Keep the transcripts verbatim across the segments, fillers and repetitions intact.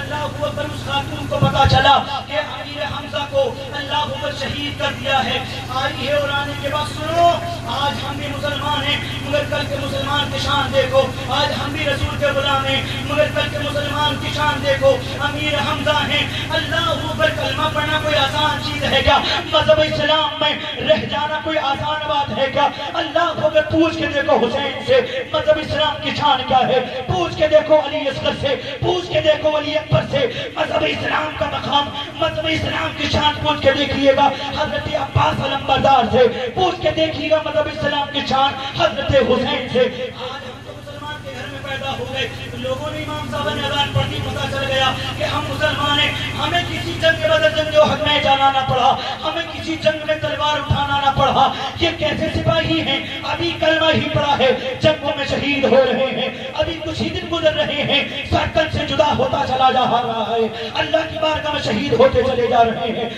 اللہ اکبر اس خاتون کو پتا چلا کہ امیر حمزہ کو اللہ اکبر شہید کر دیا ہے. آئی ہے اور آنے کے بعد سنو آج ہم بھی مسلمان ہیں مگر کل کے مسلمان کی شان دیکھو. آج ہم بھی رسول کے غلام ہیں مگر کل کے مسلمان کی شان دیکھو. امیر حمزہ ہیں. اللہ اکبر کلمہ پڑھنا کوئی آسان چیز ہے کیا؟ مذہب اسلام میں رہ جانا کوئی آسان بات ہے کیا؟ اللہ اکبر پوچھ کے دیکھو حسین سے مذہب اسلام کی شان کیا ہے. پوچھ کے دیکھو علی اصغر سے, پوچھ کے دیکھو علی اکبر سے مذہب اسلام کا مقام, مذہب اسلام کی شان پوچھ کے دیکھیے گا حضرت عباس علمبردار سے, پوچھ کے دیکھیے گا مذہب اسلام کی شان حضرت حسین سے. آج ہم تو مسلمان کے گھر میں پیدا ہو گئے, لوگوں نے امام صاحب نے اذان پڑھی پتا چل گیا کہ ہم مسلمان ہیں. ہمیں کسی جنگ بدر جنگ حق میں جانا نہ پڑا, ہمیں کسی جنگ میں تلوار اٹھانا نہ پڑا. یہ کیسے سپاہی ہیں ابھی کلمہ ہی پڑا ہے جنگوں میں شہید ہو رہے ہیں, ابھی کچھ ہی دن گزر رہے ہیں سرکن سے جدا ہوتا چلا جا رہا ہے, اللہ کی بارگاہ میں شہید ہوتے چلے جا رہے ہیں.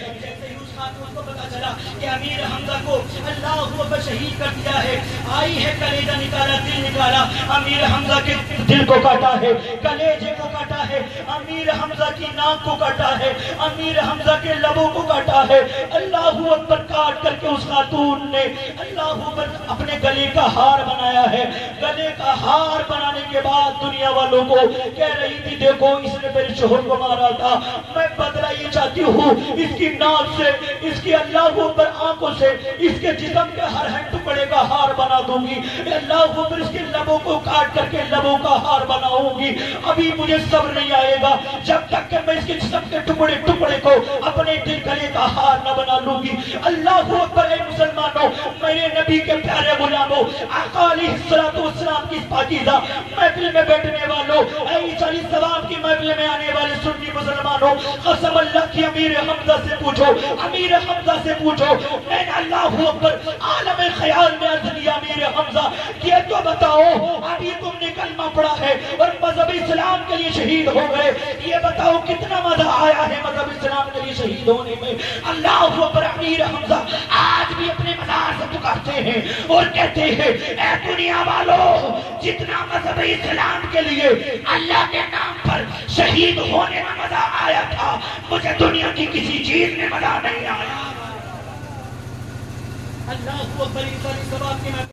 کہ امیر حمزہ کو اللہ اکبر شہید کر دیا ہے. آئی ہے کلیجہ نکالا, دل نکالا, امیر حمزہ کے دل کو کاٹا ہے, کلیجے کو کاٹا ہے, امیر حمزہ کی ناک کو کاٹا ہے, امیر حمزہ کے لبوں کو کاٹا ہے. اللہ اکبر کاٹ کر کے اس خاتون نے اللہ اکبر اپنے گلے کا ہار بنایا ہے. گلے کا ہار بنانے کے بعد دنیا والوں کو کہہ رہی تھی دیکھو اس نے میرے شوہر کو مارا تھا, میں بدلہ یہ چاہتی ہوں اس کی ناک سے, اس کی اللہ اکبر آنکھوں سے, اس کے جسم کے ہر ہر ٹکڑے کا ہار بنا دوں گی. اللہ اکبر اس کے لبوں کو کاٹ کر کے لبوں کا ہار بناؤں گی. ابھی مجھے صبر نہیں آئے گا جب تک کہ میں اس کے جسم کے ٹکڑے ٹکڑے کو اپنے دل گلے کا ہار نہ بنا لوں گی. اللہ اکبر. اے مسلمانوں, میرے نبی کے پیارے غلاموں, آقا علیہ الصلوۃ والسلام کی پاکیزہ محفل میں بیٹھنے والوں, اے علی ثواب کی محفل میں آنے والے سنی مسلمانوں, قسم اللہ کی امیر حمزہ سے پوچھو, امیر حمزہ سے پوچھو. میں نے اللہ اکبر عالم خیال میں عرض کیا امیر حمزہ یہ تو بتاؤ ابھی تم نے کلمہ پڑھا ہے اور مذہب اسلام کے لیے شہید ہو گئے, یہ بتاؤ کتنا مزہ آیا ہے مذہب اسلام کے لیے شہید ہونے میں. اللہ اکبر. امیر حمزہ آج بھی اپنے مزار سے پکارتے ہیں اور کہتے ہیں اے دنیا والوں, جتنا مذہب اسلام کے لیے اللہ کے نام پر شہید ہونے میں مزہ آیا تھا مجھے دنیا کی کسی چیز میں مزہ نہیں آیا. اللہ اکبر.